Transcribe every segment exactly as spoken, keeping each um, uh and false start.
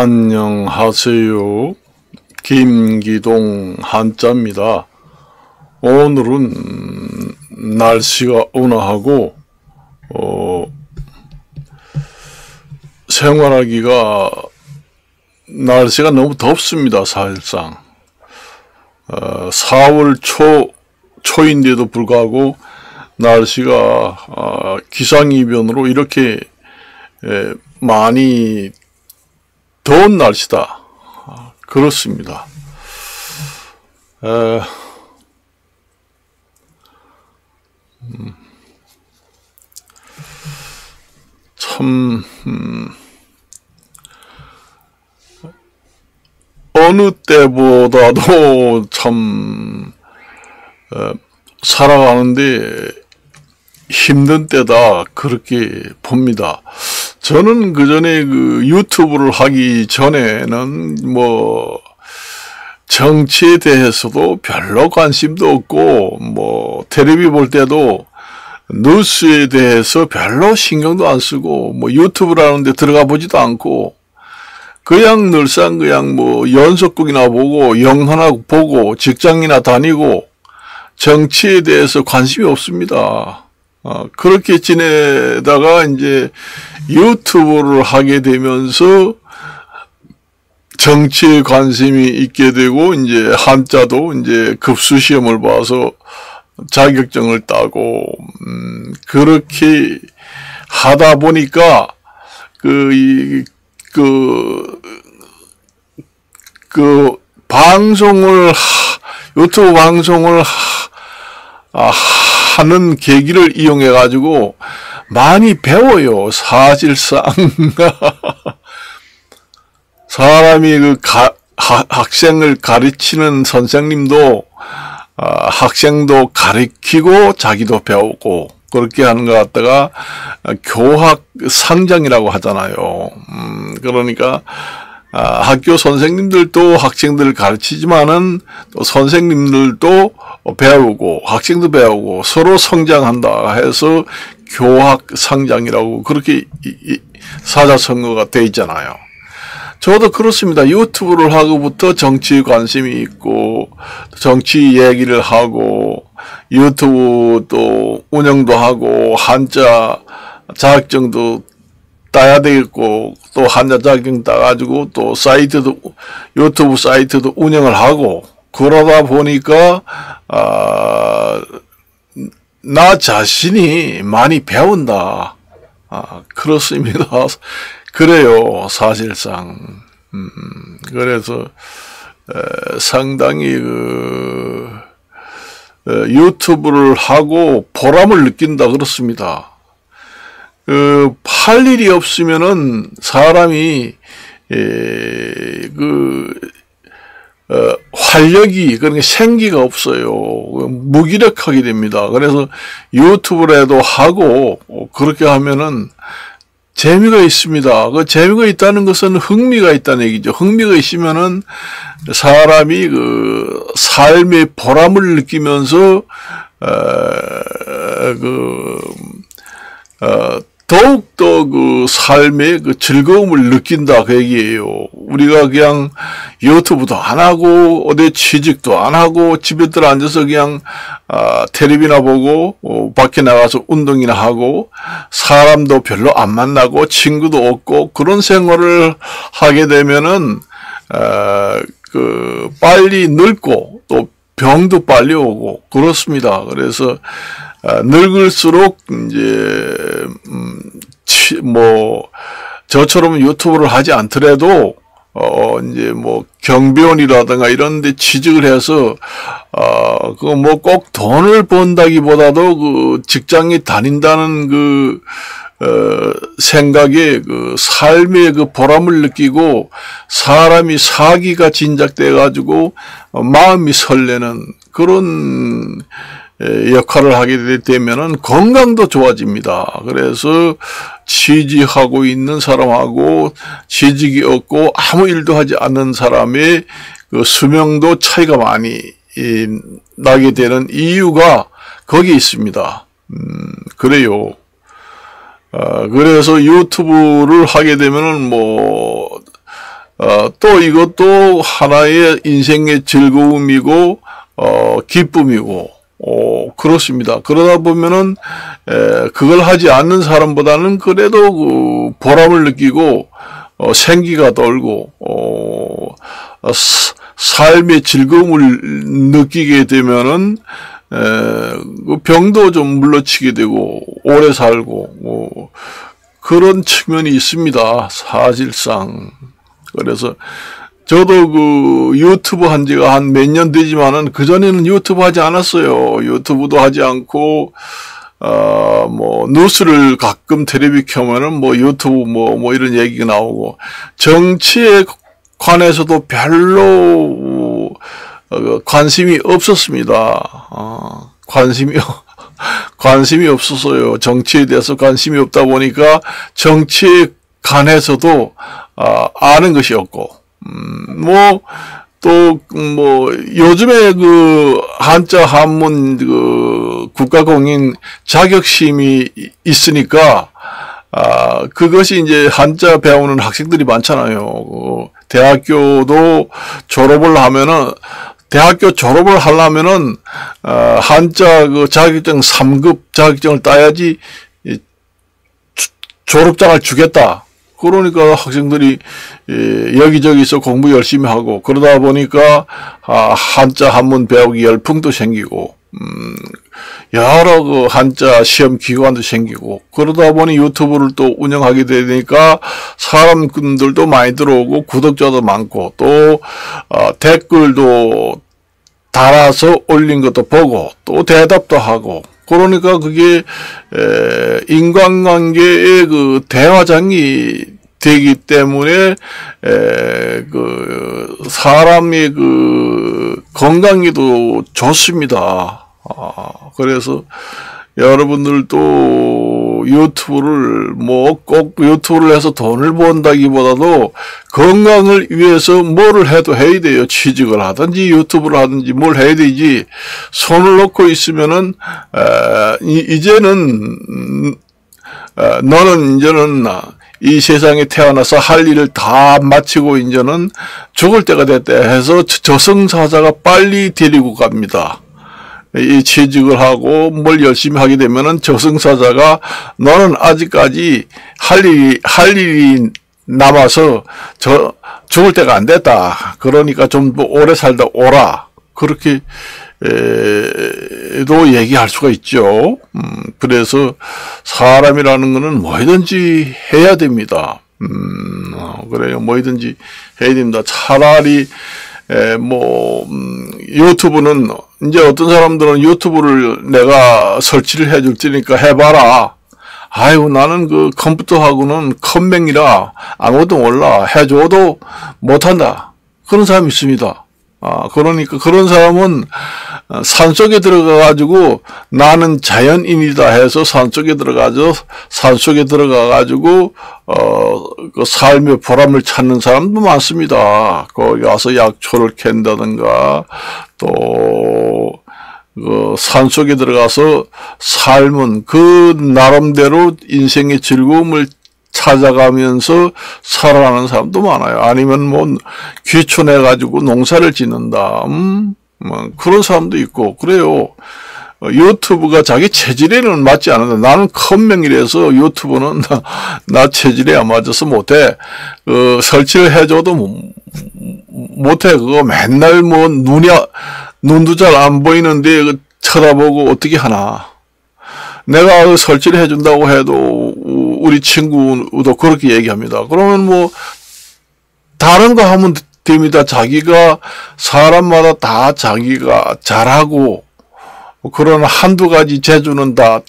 안녕하세요. 김기동 한자입니다. 오늘은 날씨가 온화하고 어, 생활하기가 날씨가 너무 덥습니다. 사실상 어, 사월 초 초인데도 불구하고 날씨가 어, 기상이변으로 이렇게 에, 많이 더운 날씨다. 아, 그렇습니다. 에, 음, 참 음, 어느 때보다도 참 에, 살아가는데 힘든 때다 그렇게 봅니다. 저는 그 전에 그 유튜브를 하기 전에는 뭐 정치에 대해서도 별로 관심도 없고 뭐 텔레비 볼 때도 뉴스에 대해서 별로 신경도 안 쓰고 뭐 유튜브라는 데 들어가 보지도 않고 그냥 늘상 그냥 뭐 연속극이나 보고 영화나 보고 직장이나 다니고 정치에 대해서 관심이 없습니다. 어, 그렇게 지내다가 이제 유튜브를 하게 되면서 정치에 관심이 있게 되고 이제 한자도 이제 급수 시험을 봐서 자격증을 따고 음, 그렇게 하다 보니까 그, 이, 그, 그 방송을 유튜브 방송을 아, 하는 계기를 이용해 가지고 많이 배워요. 사실상 사람이 그 가, 하, 학생을 가르치는 선생님도 아, 학생도 가르치고 자기도 배우고 그렇게 하는 것 같다가 교학 상장이라고 하잖아요. 음, 그러니까 아, 학교 선생님들도 학생들을 가르치지만은 또 선생님들도 배우고 학생도 배우고 서로 성장한다 해서 교학 상장이라고 그렇게 이, 이 사자성어가 돼 있잖아요. 저도 그렇습니다. 유튜브를 하고부터 정치에 관심이 있고 정치 얘기를 하고 유튜브 또 운영도 하고 한자 자격증도 따야 되겠고 또 한자 자격증 따가지고 또 사이트도 유튜브 사이트도 운영을 하고 그러다 보니까 아, 나 자신이 많이 배운다. 아, 그렇습니다. 그래요. 사실상 음, 그래서 에, 상당히 그 에, 유튜브를 하고 보람을 느낀다 그렇습니다. 그, 할 일이 없으면은 사람이, 에, 그, 어, 활력이, 그러니까 생기가 없어요. 무기력하게 됩니다. 그래서 유튜브라도 하고, 그렇게 하면은 재미가 있습니다. 그 재미가 있다는 것은 흥미가 있다는 얘기죠. 흥미가 있으면은 사람이 그 삶의 보람을 느끼면서, 어, 그, 어, 더욱더 그 삶의 그 즐거움을 느낀다 그 얘기예요. 우리가 그냥 유튜브도 안 하고 어디 취직도 안 하고 집에 들어 앉아서 그냥 아, 텔레비나 보고 어, 밖에 나가서 운동이나 하고 사람도 별로 안 만나고 친구도 없고 그런 생활을 하게 되면은 아, 그 빨리 늙고 또 병도 빨리 오고 그렇습니다. 그래서 아, 늙을수록 이제 음, 치, 뭐 저처럼 유튜브를 하지 않더라도 어 이제 뭐 경비원이라든가 이런 데 취직을 해서 어 그 뭐 꼭 돈을 번다기보다도 그 직장에 다닌다는 그 어 생각에 그 삶의 그 보람을 느끼고 사람이 사기가 진작돼 가지고 어, 마음이 설레는 그런 역할을 하게 되면은 건강도 좋아집니다. 그래서 취직하고 있는 사람하고 취직이 없고 아무 일도 하지 않는 사람의 그 수명도 차이가 많이 나게 되는 이유가 거기에 있습니다. 음, 그래요. 어, 그래서 유튜브를 하게 되면은 뭐 어, 또 이것도 하나의 인생의 즐거움이고, 어, 기쁨이고, 어, 그렇습니다. 그러다 보면은, 에, 그걸 하지 않는 사람보다는 그래도 그 보람을 느끼고, 어, 생기가 돌고, 어, 어 삶의 즐거움을 느끼게 되면은, 에, 그 병도 좀 물러치게 되고, 오래 살고, 뭐, 그런 측면이 있습니다. 사실상. 그래서, 저도 그 유튜브 한 지가 한 몇 년 되지만은 그전에는 유튜브 하지 않았어요. 유튜브도 하지 않고, 어, 뭐, 뉴스를 가끔 텔레비 켜면은 뭐 유튜브 뭐, 뭐 이런 얘기가 나오고, 정치에 관해서도 별로, 어, 관심이 없었습니다. 어, 관심이, 관심이 없었어요. 정치에 대해서 관심이 없다 보니까 정치에 관해서도, 어, 아는 것이 없고, 음, 뭐, 또, 뭐, 요즘에 그, 한자 한문, 그, 국가공인 자격시험이 있으니까, 아, 그것이 이제 한자 배우는 학생들이 많잖아요. 그 대학교도 졸업을 하면은, 대학교 졸업을 하려면은, 아, 한자 그 자격증 삼 급 자격증을 따야지, 이, 졸업장을 주겠다. 그러니까 학생들이 여기저기서 공부 열심히 하고 그러다 보니까 한자 한문 배우기 열풍도 생기고 음 여러 그 한자 시험 기관도 생기고 그러다 보니 유튜브를 또 운영하게 되니까 사람들도 많이 들어오고 구독자도 많고 또 어 댓글도 달아서 올린 것도 보고 또 대답도 하고 그러니까 그게 에, 인간관계의 그 대화장이 되기 때문에 에, 그 사람의 그 건강에도 좋습니다. 아, 그래서 여러분들도 유튜브를 뭐 꼭 유튜브를 해서 돈을 번다기보다도 건강을 위해서 뭐를 해도 해야 돼요. 취직을 하든지 유튜브를 하든지 뭘 해야 되지. 손을 놓고 있으면은 에, 이제는 에, 너는 이제는 이 세상에 태어나서 할 일을 다 마치고 이제는 죽을 때가 됐다 해서 저승사자가 빨리 데리고 갑니다. 이 취직을 하고 뭘 열심히 하게 되면은 저승사자가 너는 아직까지 할 일이, 할 일이 남아서 저, 죽을 때가 안 됐다. 그러니까 좀 오래 살다 오라. 그렇게, 에, 도 얘기할 수가 있죠. 음, 그래서 사람이라는 거는 뭐든지 해야 됩니다. 음, 그래요. 뭐든지 해야 됩니다. 차라리, 에, 뭐, 음, 유튜브는, 이제 어떤 사람들은 유튜브를 내가 설치를 해줄 테니까 해봐라. 아이고, 나는 그 컴퓨터하고는 컴맹이라 아무것도 몰라. 해줘도 못한다. 그런 사람이 있습니다. 아, 그러니까 그런 사람은 산속에 들어가가지고 나는 자연인이다 해서 산속에 들어가서 산속에 들어가가지고 어, 그 삶의 보람을 찾는 사람도 많습니다. 거기 가서 약초를 캔다든가 또 그 산속에 들어가서 삶은 그 나름대로 인생의 즐거움을 찾아가면서 살아가는 사람도 많아요. 아니면 뭐 귀촌해가지고 농사를 짓는다. 음, 뭐 그런 사람도 있고 그래요. 어, 유튜브가 자기 체질에는 맞지 않는다. 나는 컴맹이라서 유튜브는 나, 나 체질에 안 맞아서 못해. 어, 설치를 해줘도 못, 못해. 그거 맨날 뭐 눈이 눈도 잘 안 보이는데 그 쳐다보고 어떻게 하나. 내가 그 설치를 해준다고 해도 우리 친구도 그렇게 얘기합니다. 그러면 뭐 다른 거 하면 됩니다. 자기가 사람마다 다 자기가 잘하고 그런 한두 가지 재주는 다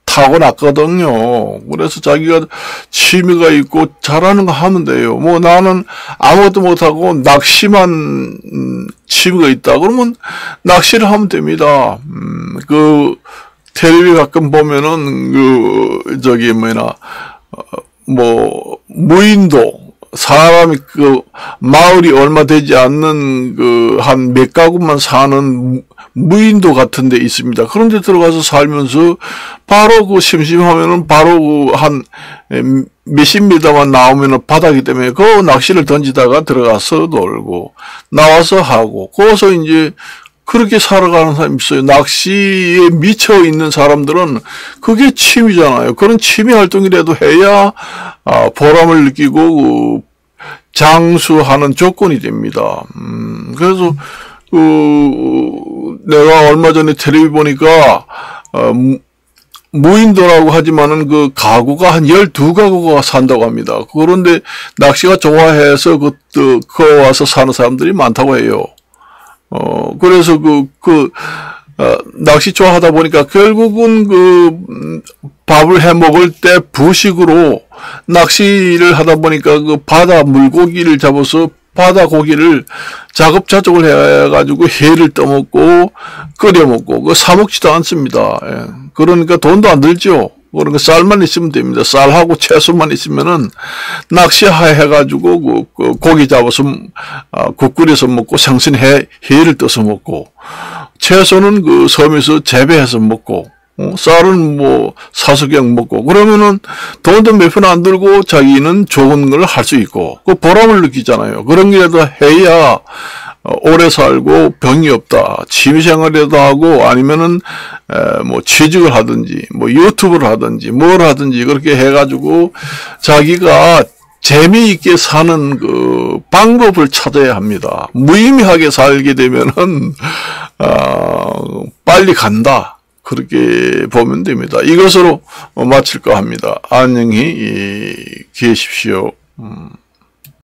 타고났거든요. 그래서 자기가 취미가 있고 잘하는 거 하면 돼요. 뭐 나는 아무것도 못하고 낚시만 취미가 있다. 그러면 낚시를 하면 됩니다. 음, 그 텔레비 가끔 보면은 그 저기 뭐냐 어, 뭐 무인도 사람이 그 마을이 얼마 되지 않는 그 한 몇 가구만 사는 무인도 같은 데 있습니다. 그런 데 들어가서 살면서 바로 그 심심하면은 바로 그 한 몇십 미터만 나오면 바다기 때문에 그 낚시를 던지다가 들어가서 놀고 나와서 하고 거기서 이제 그렇게 살아가는 사람이 있어요. 낚시에 미쳐 있는 사람들은 그게 취미잖아요. 그런 취미 활동이라도 해야 아, 보람을 느끼고 장수하는 조건이 됩니다. 음, 그래서 그 내가 얼마 전에 텔레비 보니까 어, 무인도라고 하지만은 그 가구가 한 열두 가구가 산다고 합니다. 그런데 낚시가 좋아해서 그, 그, 그 와서 사는 사람들이 많다고 해요. 어, 그래서 그, 그, 어, 낚시 좋아하다 보니까 결국은 그, 음, 밥을 해 먹을 때 부식으로 낚시를 하다 보니까 그 바다 물고기를 잡아서 바다 고기를 자급자족을 해가지고 회를 떠먹고 끓여 먹고 그 사 먹지도 않습니다. 예. 그러니까 돈도 안 들죠. 그러니까 쌀만 있으면 됩니다. 쌀하고 채소만 있으면은 낚시해가지고 그, 그 고기 잡아서 아, 국 끓여서 먹고 생선회 회를 떠서 먹고 채소는 그 섬에서 재배해서 먹고 어, 쌀은 뭐 사서 그냥 먹고 그러면은 돈도 몇 푼 안 들고 자기는 좋은 걸 할 수 있고 그 보람을 느끼잖아요. 그런 게라도 해야 어, 오래 살고 병이 없다. 취미생활이라도 하고 아니면은 에, 뭐 취직을 하든지 뭐 유튜브를 하든지 뭘 하든지 그렇게 해가지고 자기가 재미있게 사는 그 방법을 찾아야 합니다. 무의미하게 살게 되면은 어, 빨리 간다. 그렇게 보면 됩니다. 이것으로 마칠까 합니다. 안녕히 계십시오. 음.